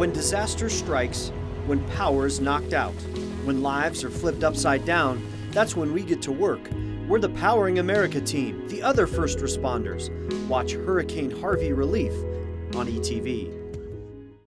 When disaster strikes, when power is knocked out, when lives are flipped upside down, that's when we get to work. We're the Powering America Team, the other first responders. Watch Hurricane Harvey relief on ETV.